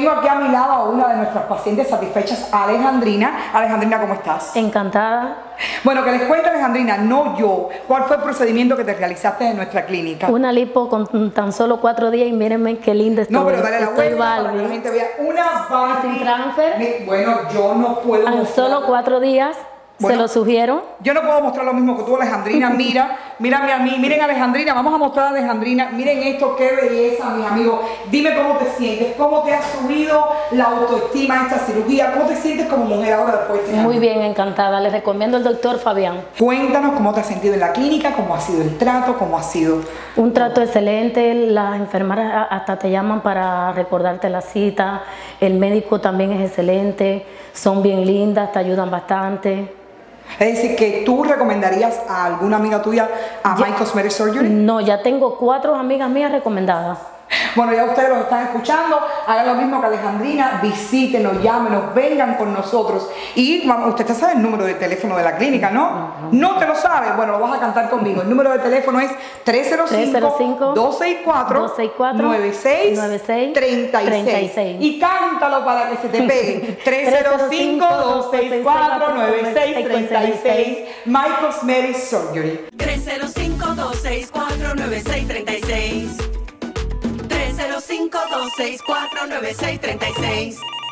Tengo aquí a mi lado a una de nuestras pacientes satisfechas, Alejandrina. Alejandrina, ¿cómo estás? Encantada. Bueno, que les cuente, Alejandrina, no yo. ¿Cuál fue el procedimiento que te realizaste en nuestra clínica? Una lipo con tan solo 4 días y mírenme qué linda estoy. No, pero dale la estoy vuelta para que la gente vea una Barbie. Sin transfer. Bueno, yo no puedo En mostrar. solo 4 días. Bueno, se lo sugiero. Yo no puedo mostrar lo mismo que tú, Alejandrina. Mírame a mí. Miren, Alejandrina, vamos a mostrar a Alejandrina. Miren esto, qué belleza, mis amigos. Dime cómo te sientes, cómo te ha subido la autoestima esta cirugía, cómo te sientes como mujer ahora después de este año. Muy bien, encantada. Les recomiendo al doctor Fabián. Cuéntanos cómo te has sentido en la clínica, cómo ha sido el trato, cómo ha sido. Un trato excelente. Las enfermeras hasta te llaman para recordarte la cita. El médico también es excelente. Son bien lindas, te ayudan bastante. Es decir, que tú recomendarías a alguna amiga tuya a My Cosmetic Surgery. No, ya tengo 4 amigas mías recomendadas. Bueno, ya ustedes los están escuchando. Hagan lo mismo que Alejandrina, visítenos, llámenos, vengan con nosotros. Y usted ya sabe el número de teléfono de la clínica, ¿no? No te lo sabes. Bueno, lo vas a cantar conmigo. El número de teléfono es 305-264-9636. Y cántalo para que se te pegue. 305-264-9636. My Cosmetic Surgery. 305-264-9636. 305-264-9636.